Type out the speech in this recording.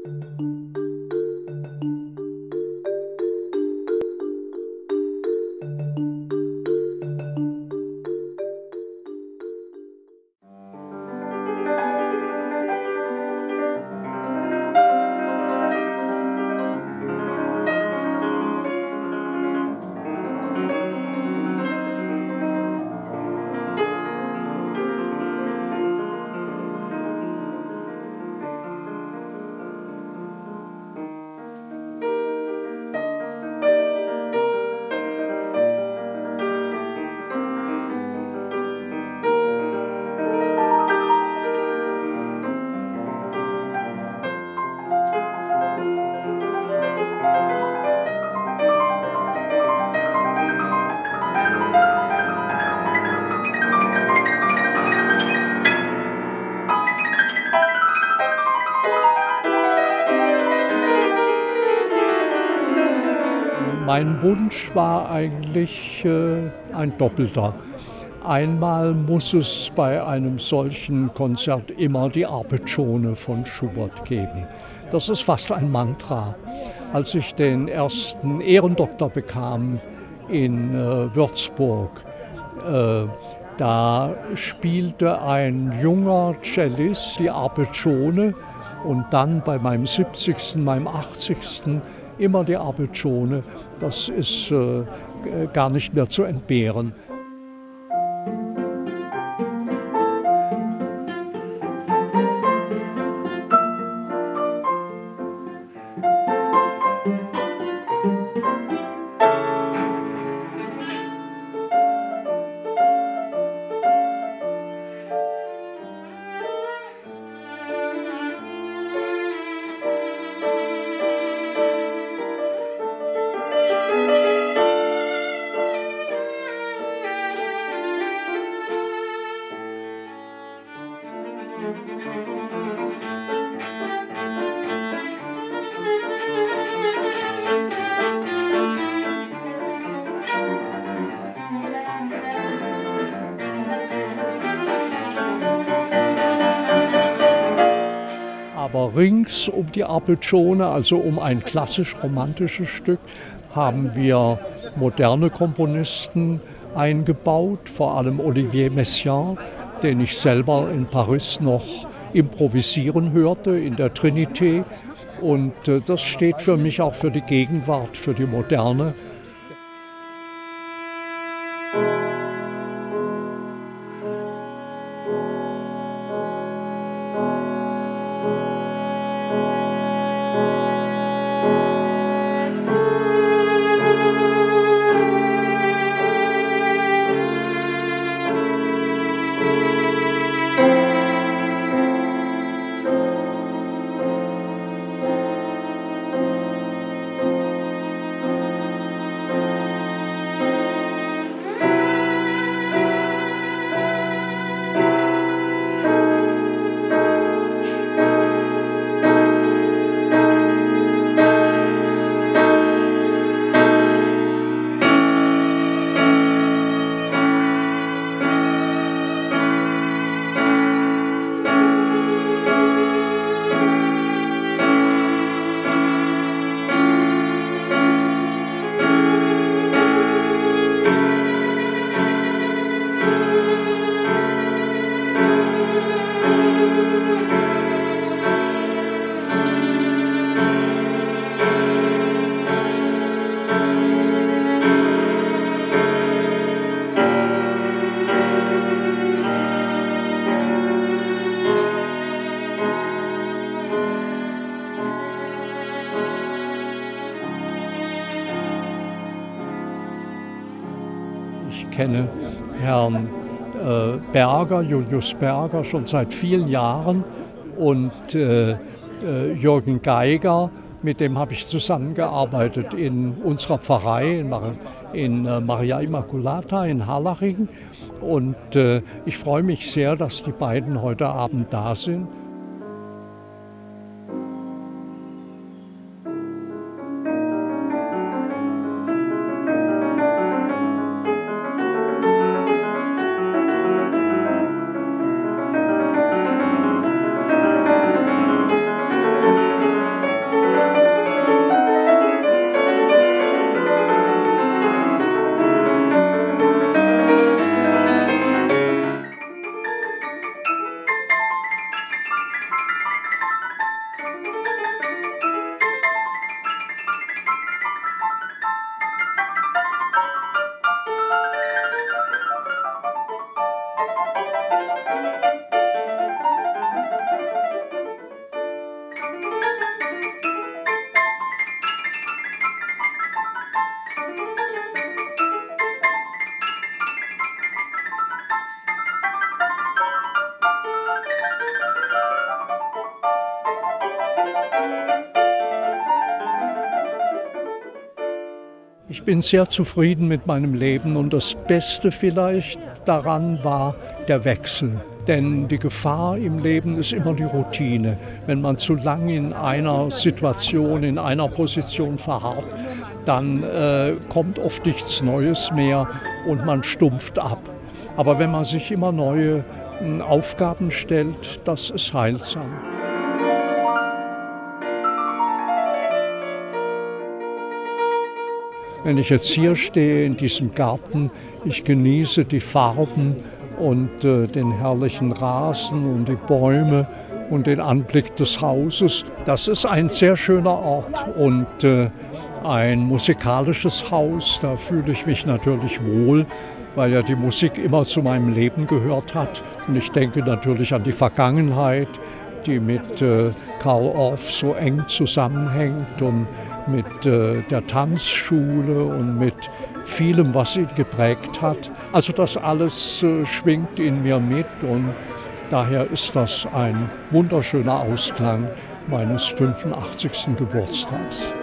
Mein Wunsch war eigentlich ein doppelter. Einmal muss es bei einem solchen Konzert immer die Arpeggione von Schubert geben. Das ist fast ein Mantra. Als ich den ersten Ehrendoktor bekam in Würzburg, da spielte ein junger Cellist die Arpeggione und dann bei meinem 70., meinem 80. immer die Arpeggione. Das ist gar nicht mehr zu entbehren. Aber rings um die Arpeggione, also um ein klassisch-romantisches Stück, haben wir moderne Komponisten eingebaut, vor allem Olivier Messiaen, den ich selber in Paris noch improvisieren hörte in der Trinité. Und das steht für mich auch für die Gegenwart, für die Moderne. Ich kenne Herrn Berger, Julius Berger, schon seit vielen Jahren und Jürgen Geiger, mit dem habe ich zusammengearbeitet in unserer Pfarrei in Maria Immaculata in Harlaching. Und ich freue mich sehr, dass die beiden heute Abend da sind. Ich bin sehr zufrieden mit meinem Leben und das Beste vielleicht daran war der Wechsel. Denn die Gefahr im Leben ist immer die Routine. Wenn man zu lange in einer Situation, in einer Position verharrt, dann kommt oft nichts Neues mehr und man stumpft ab. Aber wenn man sich immer neue Aufgaben stellt, das ist heilsam. Wenn ich jetzt hier stehe in diesem Garten, ich genieße die Farben und den herrlichen Rasen und die Bäume und den Anblick des Hauses. Das ist ein sehr schöner Ort und ein musikalisches Haus. Da fühle ich mich natürlich wohl, weil ja die Musik immer zu meinem Leben gehört hat. Und ich denke natürlich an die Vergangenheit, die mit Carl Orff so eng zusammenhängt und mit der Tanzschule und mit vielem, was ihn geprägt hat. Also das alles schwingt in mir mit und daher ist das ein wunderschöner Ausklang meines 85. Geburtstags.